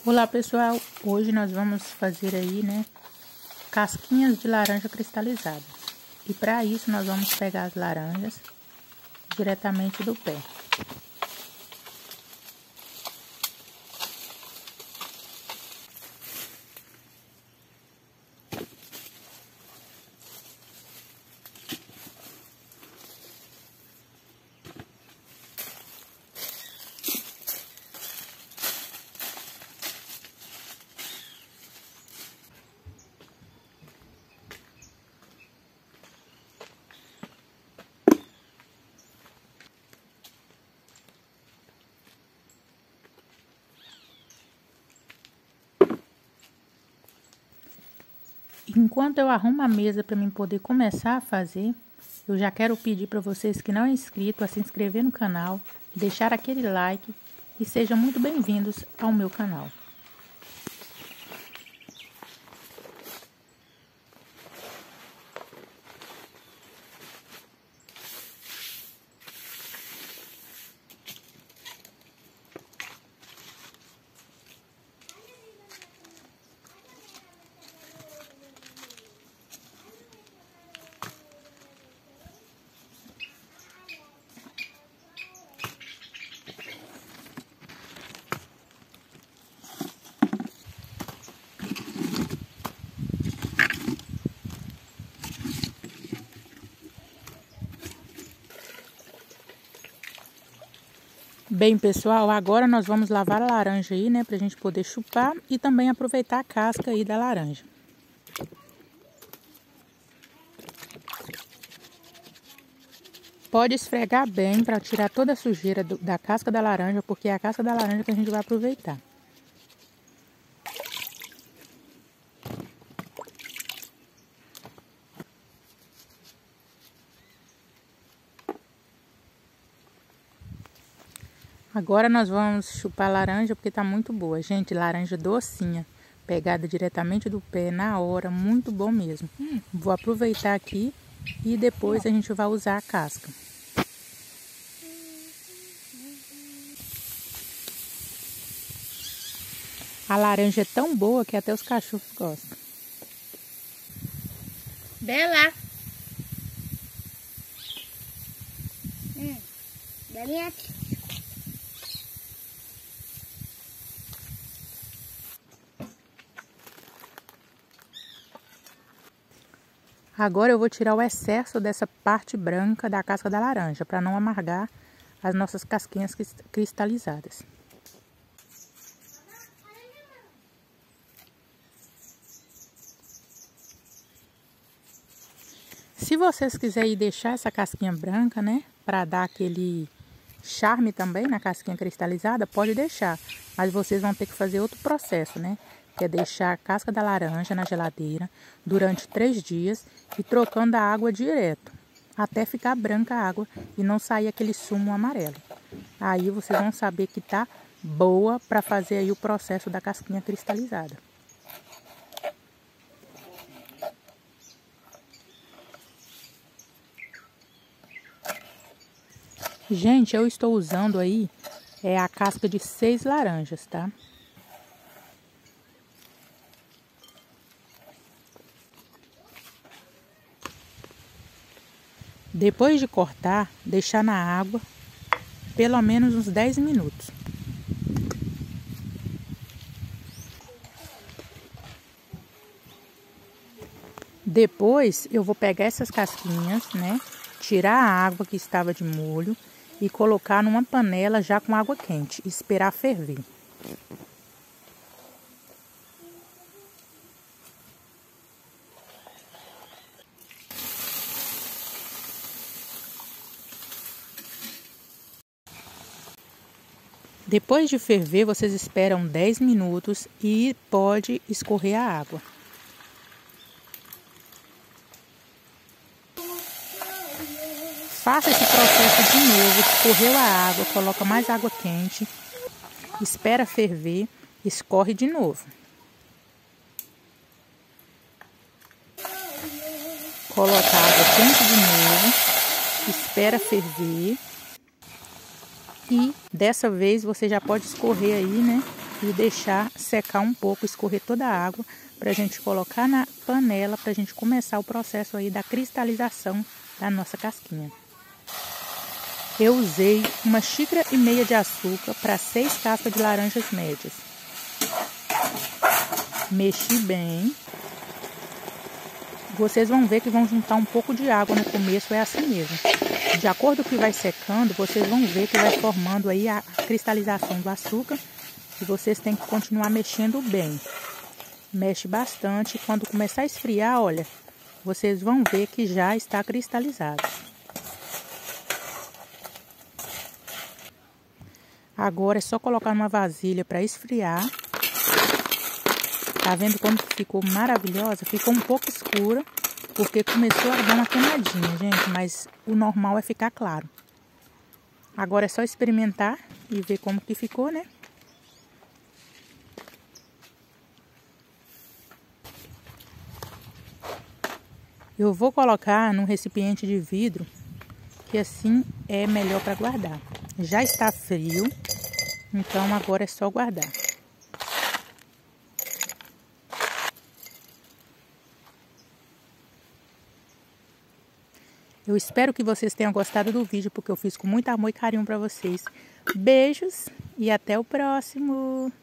Olá pessoal, hoje nós vamos fazer aí, casquinhas de laranja cristalizadas. E para isso nós vamos pegar as laranjas diretamente do pé. Enquanto eu arrumo a mesa para mim poder começar a fazer, eu já quero pedir para vocês que não é inscrito a se inscrever no canal, deixar aquele like e sejam muito bem-vindos ao meu canal. Bem, pessoal, agora nós vamos lavar a laranja aí, pra gente poder chupar e também aproveitar a casca aí da laranja. Pode esfregar bem para tirar toda a sujeira da casca da laranja, porque é a casca da laranja que a gente vai aproveitar. Agora nós vamos chupar a laranja porque tá muito boa. Gente, laranja docinha, pegada diretamente do pé na hora, muito bom mesmo. Vou aproveitar aqui e depois a gente vai usar a casca. A laranja é tão boa que até os cachorros gostam. Bela! Belinha. Agora eu vou tirar o excesso dessa parte branca da casca da laranja, para não amargar as nossas casquinhas cristalizadas. Se vocês quiserem deixar essa casquinha branca, para dar aquele charme também na casquinha cristalizada, pode deixar. Mas vocês vão ter que fazer outro processo, que é deixar a casca da laranja na geladeira durante 3 dias e trocando a água direto, até ficar branca a água e não sair aquele sumo amarelo. Aí vocês vão saber que tá boa para fazer aí o processo da casquinha cristalizada. Gente, eu estou usando aí a casca de 6 laranjas, tá? Depois de cortar, deixar na água pelo menos uns 10 minutos. Depois eu vou pegar essas casquinhas, tirar a água que estava de molho e colocar numa panela já com água quente e esperar ferver. Depois de ferver, vocês esperam 10 minutos e pode escorrer a água. Faça esse processo de novo, escorreu a água, coloca mais água quente, espera ferver, escorre de novo. Coloca a água quente de novo, espera ferver. E dessa vez você já pode escorrer aí, e deixar secar um pouco, escorrer toda a água, para a gente colocar na panela, para a gente começar o processo aí da cristalização da nossa casquinha. Eu usei 1,5 xícaras de açúcar para 6 cascas de laranjas médias. Mexi bem. Vocês vão ver que vão juntar um pouco de água no começo, é assim mesmo. De acordo com o que vai secando, vocês vão ver que vai formando aí a cristalização do açúcar. E vocês têm que continuar mexendo bem. Mexe bastante. Quando começar a esfriar, olha, vocês vão ver que já está cristalizado. Agora é só colocar numa vasilha para esfriar. Tá vendo como ficou maravilhosa? Ficou um pouco escura, porque começou a dar uma queimadinha, gente. Mas o normal é ficar claro. Agora é só experimentar e ver como que ficou, né? Eu vou colocar num recipiente de vidro, que assim é melhor para guardar. Já está frio, então agora é só guardar. Eu espero que vocês tenham gostado do vídeo, porque eu fiz com muito amor e carinho para vocês. Beijos e até o próximo!